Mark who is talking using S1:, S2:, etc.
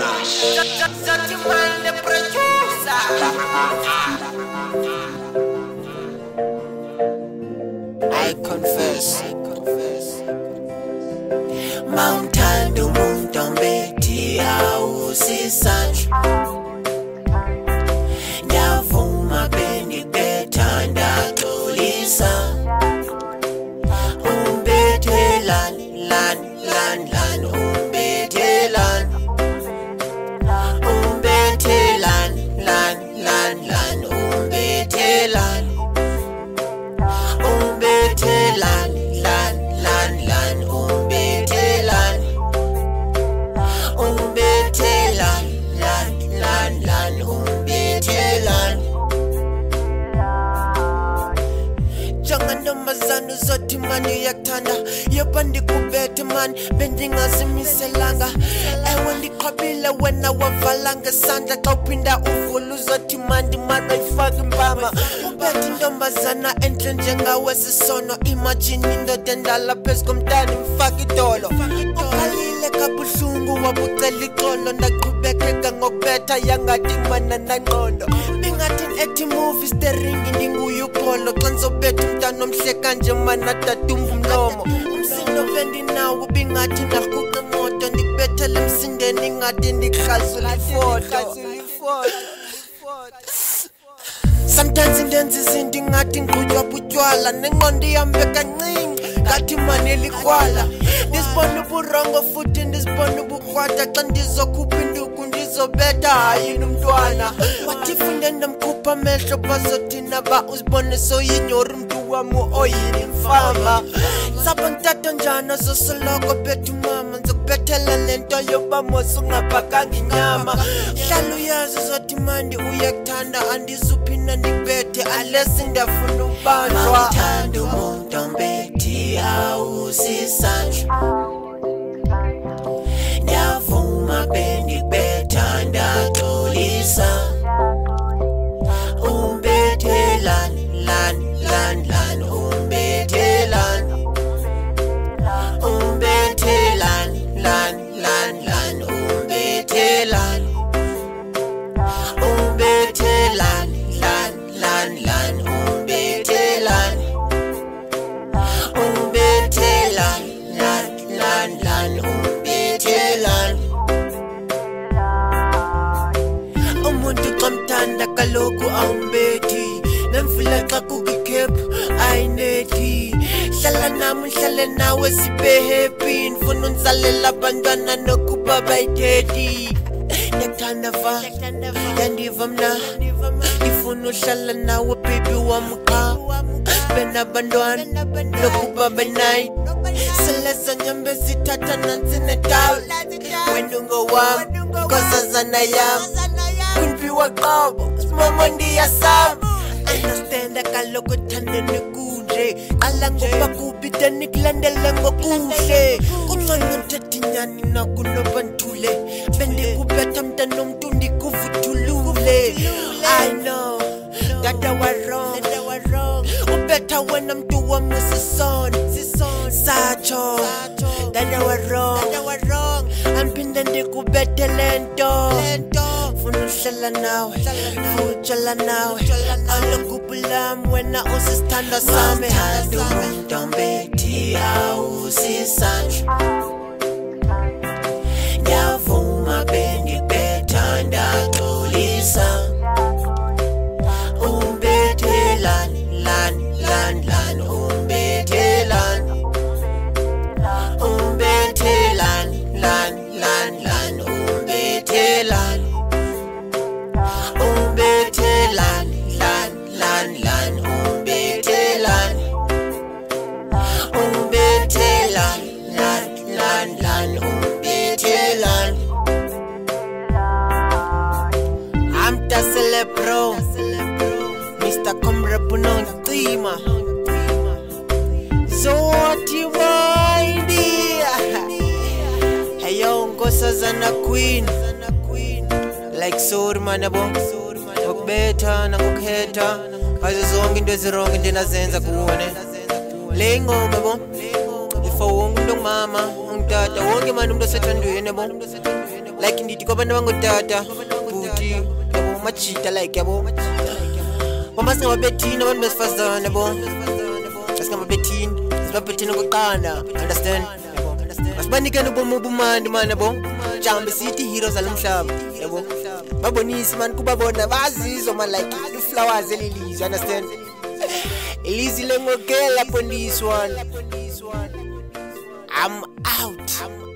S1: Zothiemind the producer. I confess. Mountain do mountain beti ausisandla. Nyavuma bendi betanda tolisa. Umbetelan lan umbetelan. Umbetelan lan umbetelan. Umbetelan lan umbetelan. Umbetelan lan umbetelan. Jangan nomazanu Zothiemind yakuthanda yebandi kubethe man bendingazimiselanga ewe ndiqhabile wena wavalanga isandla xa uphinda uvula uZothiemind man ayifaka impama ubethe intombazana entle njengawe sisono imagine indoda endala phezu komntana imfaka idolo ukhalile kabuhlungu wabucela ixolo ndaqhubekeka ngokubetha yangathi mana nangqondo bingathi ethi movie stering ndinguye upholo xa nizobetha umntana omhle kanje mana dadumba umlomo umsindo bendinawo bingathi nakuqa imoto ndikubethele emsindeni ngathi ndikrazula ifoto. Sometimes indenza izinto ingathi ngiqhutywa butywala nengqondo ihambe kancinci ngathi mane likrwala ndizibona uburongo futhi ndizibona ubukrwada xa ndizokhupha induku ndizobetha hayi nomntwana wathi funde ndamkhupha amehlo bazothina ba uzibone soyinyora umntu wami oyini mfama sapho ngitata njani azosoloko betha umama ndizokubethela le nto yoba mos ungabhakanga inyama hlala uyazi uZothiemind uyakuthanda andizuphinda ndikubethe alesi ndiyafuna ubanjwa ngithanda umuntu ombethi awusisandla ndiyavuma bendikubetha ndaxolisa umbethelan umbethelan umbethelan umbethelan umbethelan umbethelan umbethelan umbethelan umuntu xa mthanda kaloku awumbethi nemvula xa kukikhephu ayinethi hlala nami ngihlale nawe sibe happy ndifuna undisalela abantwana nokuba bayithethi ndiyakuthanda va yandiva mna ndifuna uhlala nawe baby wami qha benabantwana nokuba benayi seleza nyambe zithatha nansi netawula wena ungowami nkosazana yami kunpiwa qobo mama ndiyasama understand kaloku thandeni kunje qala ngoba kubi nikulandele ngokuhle kuncane uthetha inyani nakunoba nthule bendikubetha mntana omntu ndikuvuthulule I know that I was wrong ubetha wena mntu wami usisona satsho that I was wrong andiphinde ndikubethe le nto funa uhlala nawe futshala nawe alokubu lami wena usisithanda sami ngithanda umuntu ombethi awusisandla ndiyavuma bendikubetha ndaxolisa umbethelan umbethelan umbethelan umbethelan umbethelan umbethelan umbethelan umbethelan amtasele bro Mr. Komrebuno Ntima Zothiemind Heyo nkosazana queen like sorry manabo ukubetha nangokhetha azo zonke into ezironke ndinazenza kuwona le ngoma bo ifo wonke umuntu ongumama ungitata wonke manje umuntu osethandweni bo like ndithi kwabantu abangotata bhuti yabo machita like yabo mama singababethini abantu besifazane yabo asingababethini sibabethini okokuqanda understand asibanikeni ubomi obumandi man yabo jambe sithi heroes alomhlaba yabo babonisi man kubabona bazizo man like iflowers elilizwe understand ilizwi lengokela upon this one I'm out.